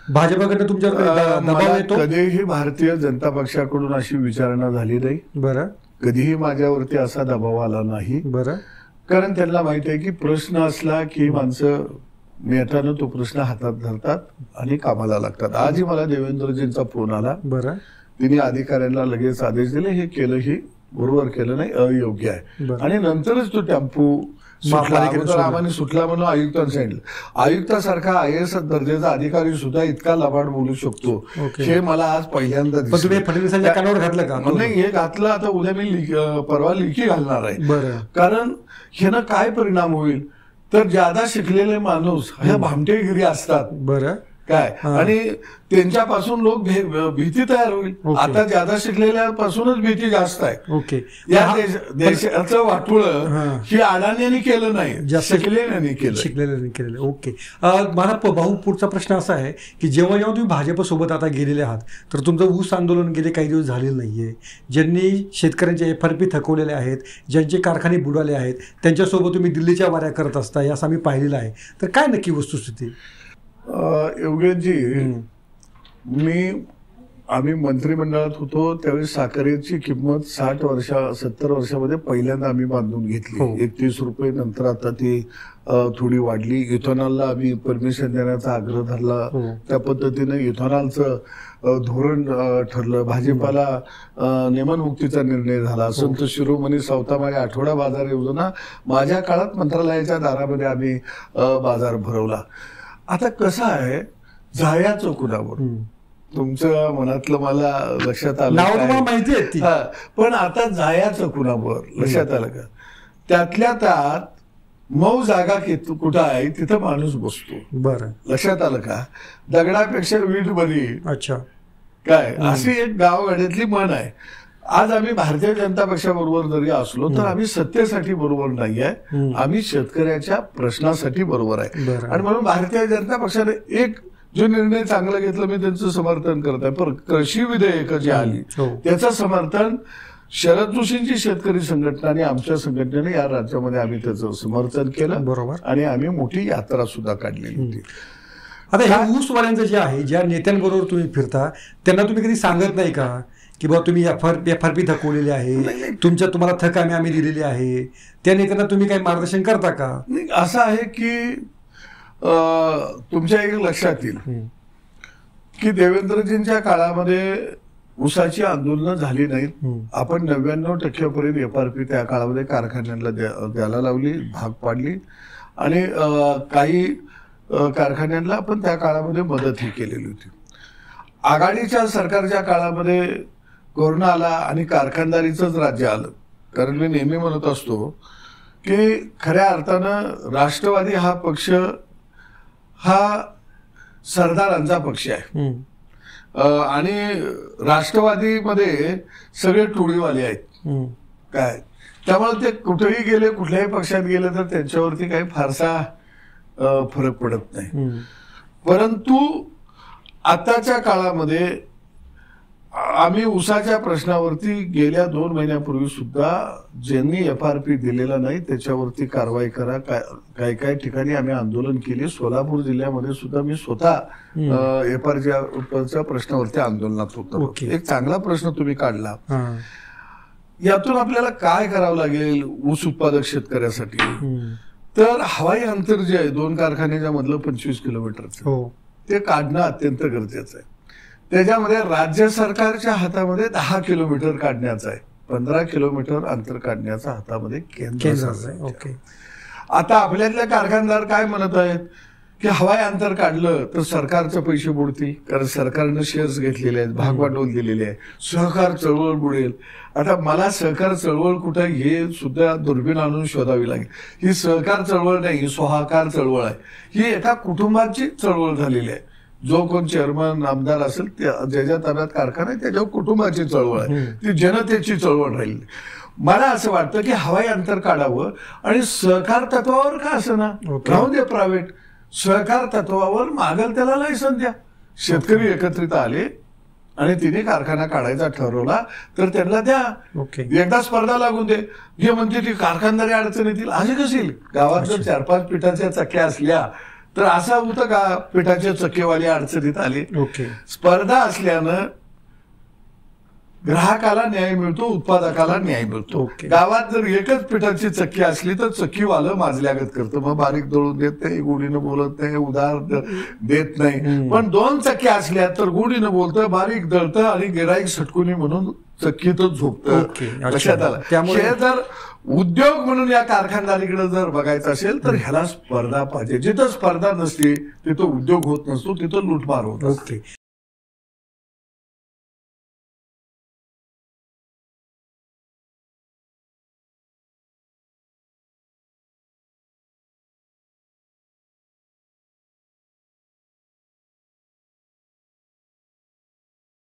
भाजपाकडे तुमच्यावर दबाव येतो? कधीही भारतीय जनता पक्षाकडून अशी विचारणा झाली नाही. बरं. कधीही माझ्यावरती असा दबाव आला नाही. बरं. कारण त्यांना माहिती आहे की प्रश्न असला की माणसं नेत्यानं तो प्रश्न हातात धरतात आणि कामाला लागतात. आजही मला देवेंद्रजींचा फोन आला. बरं. तिने अधिकाऱ्यांना लगेच आदेश दिले, हे केलं हे बरोबर केलं नाही, अयोग्य आहे. आणि नंतरच तो टेम्पो आम्हाला सुटला म्हणून आयुक्तांनी सांगितलं. आयुक्तासारखा IAS दर्जाचा अधिकारी सुद्धा इतका लबाड बोलू शकतो हे मला आज पहिल्यांदा फडणवीसांच्या कानावर घातलं का? नाही, हे घातलं. आता उद्या मी परवा लिखी घालणार आहे. कारण ह्यानं काय परिणाम होईल तर ज्यादा शिकलेले माणूस ह्या भामटेगिरी असतात. बरं. काय आणि त्यांच्यापासून लोक भीती तयार होईल. आता ज्यादा शिकलेल्यापासूनच भीती जास्त आहे. ओके. या देशाचं वाटोळं ही अडाण्याने केलं नाही, शिकलेल्याने केलं. ओके. मला भाऊ पुढचा प्रश्न असा आहे की जेव्हा जेव्हा तुम्ही भाजपसोबत आता गेलेले आहात तर तुमचं ऊस आंदोलन गेले काही दिवस झालेलं नाहीये. ज्यांनी शेतकऱ्यांचे FRP थकवलेले आहेत, ज्यांचे कारखाने बुडाले आहेत, त्यांच्यासोबत तुम्ही दिल्लीच्या वाऱ्या करत असता, हे असं आम्ही पाहिलेलं आहे. तर काय नक्की वस्तुस्थिती? योगेशजी, आम्ही मंत्रिमंडळात होतो त्यावेळी साखरेची किंमत 70 वर्षामध्ये पहिल्यांदा आम्ही बांधून घेतली. 31 रुपये. नंतर आता ती थोडी वाढली. इथेनॉलला आम्ही परमिशन देण्याचा आग्रह धरला. त्या पद्धतीने इथेनॉलचं धोरण ठरलं. भाजीपाला नियमनमुक्तीचा निर्णय झाला. संत शिरोमणी सावतामाळी आठवडा बाजार योजना माझ्या काळात मंत्रालयाच्या दारामध्ये आम्ही बाजार भरवला. आता कसं आहे, जायचं कुणावर, तुमच्या मनातलं मला लक्षात आलं, माहिती आहे. पण आता जायचं कुणावर लक्षात आलं का? त्यातल्या त्यात मऊ जागा कुठं आहे तिथं माणूस बसतो. बरं. लक्षात आलं का? दगडापेक्षा वीट बरी. अच्छा. काय अशी एक गावगाड्यातली म्हण आहे. आज आम्ही भारतीय जनता पक्षाबरोबर जरी असलो तर आम्ही सत्तेसाठी बरोबर नाही आहे, आम्ही शेतकऱ्याच्या प्रश्नासाठी बरोबर आहे. आणि म्हणून भारतीय जनता पक्षाने एक जो निर्णय चांगला घेतला, मी त्यांचं समर्थन करत आहे. पण कृषी विधेयक जी आली त्याचं समर्थन शरद जोशींची शेतकरी संघटना आणि आमच्या संघटनेने या राज्यामध्ये आम्ही त्याचं समर्थन केलं. बरोबर. आणि आम्ही मोठी यात्रा सुद्धा काढलेली होती. आता हे ऊसवाल्यांचं जे आहे, ज्या नेत्यांबरोबर तुम्ही फिरता त्यांना तुम्ही कधी सांगत नाही का की बाबा तुम्ही FRP थकवलेली आहे, तुम्हाला थक आम्ही दिलेली आहे, त्या नेत्यांना तुम्ही काही मार्गदर्शन करता का? असं आहे की तुमच्या एक लक्षात येईल की देवेंद्रजींच्या काळामध्ये ऊसाची आंदोलनं झाली नाहीत. आपण 99% FRP त्या काळामध्ये कारखान्यांना द्यायला लावली, भाग पाडली. आणि काही कारखान्यांना आपण त्या काळामध्ये मदतही केलेली होती. आघाडीच्या सरकारच्या काळामध्ये कोरोना आला आणि कारखानदारीचंच राज्य आलं. कारण मी नेहमी म्हणत असतो की खऱ्या अर्थानं राष्ट्रवादी हा पक्ष हा सरदारांचा पक्ष आहे. आणि राष्ट्रवादीमध्ये सगळे टोळीवाले आहेत. काय त्यामुळे ते कुठेही गेले, कुठल्याही पक्षात गेले तर त्यांच्यावरती काही फारसा फरक पडत नाही. परंतु आताच्या काळामध्ये आम्ही ऊसाच्या प्रश्नावरती गेल्या 2 महिन्यापूर्वी सुद्धा ज्यांनी FRP दिलेला नाही त्याच्यावरती कारवाई करा. काही ठिकाणी आम्ही आंदोलन केले. सोलापूर जिल्ह्यामध्ये सुद्धा मी स्वतः FRPच्या प्रश्नावरती आंदोलनात होतो. एक चांगला प्रश्न तुम्ही काढला. यातून आपल्याला काय करावं लागेल ऊस उत्पादक शेतकऱ्यासाठी? तर हवाई अंतर जे आहे 2 कारखान्याच्या मधलं 25 किलोमीटरचं ते काढणं अत्यंत गरजेचं आहे. त्याच्यामध्ये राज्य सरकारच्या हातामध्ये 10 किलोमीटर काढण्याचं आहे, 15 किलोमीटर अंतर काढण्याचा हातामध्ये केंद्र आहे. आता आपल्यातले कारखानदार काय म्हणत आहेत की हवाई अंतर काढलं तर सरकारचे पैसे बुडतील, कारण सरकारनं शेअर्स घेतलेले आहेत, भागवाटोल दिलेले आहे, सहकार चळवळ बुडेल. आता मला सहकार चळवळ कुठं हे सुद्धा दुर्बीण आणून शोधावी लागेल. ही सहकार चळवळ नाही, ही स्वाहाकार चळवळ आहे. ही एका कुटुंबाची चळवळ झालेली आहे. जो कोण चेअरमन आमदार असेल ज्याच्या ताब्यात कारखाना आहे त्याच्या कुटुंबाची चळवळ आहे, ती जनतेची चळवळ राहील. मला असं वाटतं की हवाई अंतर काढावं आणि सहकार तत्वावर का असं ना राहून दे, प्रायव्हेट सहकार तत्वावर मागल त्याला लायसन द्या. शेतकरी एकत्रित आले आणि तिने कारखाना काढायचा ठरवला तर त्यांना द्या. एकदा स्पर्धा लागून दे. हे म्हणते ती कारखानदारी अडचण येतील, असे कशी? गावात जर 4-5 पिठाच्या चक्क्या असल्या तर असं होतं का पिठाचे चक्केवाले अडचणीत आले. ओके. स्पर्धा असल्यानं ग्राहकाला न्याय मिळतो, उत्पादकाला न्याय मिळतो. ओके. गावात जर एकच पिठाची चक्की असली तर चक्कीवालं माजल्यागत करतं, मग बारीक दळून देत नाही, गोडीनं बोलत नाही, उधार देत नाही. पण 2 चक्क्या असल्या तर गोडीनं बोलतं, बारीक दळतं आणि गिराईक सटकुनी म्हणून चक्कीतच झोपतं. लक्षात आलं. त्यामुळे जर उद्योग म्हणून या कारखानदारीकडे जर बघायचं असेल तर ह्याला स्पर्धा पाहिजे. जिथं स्पर्धा नसते तिथं उद्योग होत नसतो, तिथं लूटमार होत. ओके.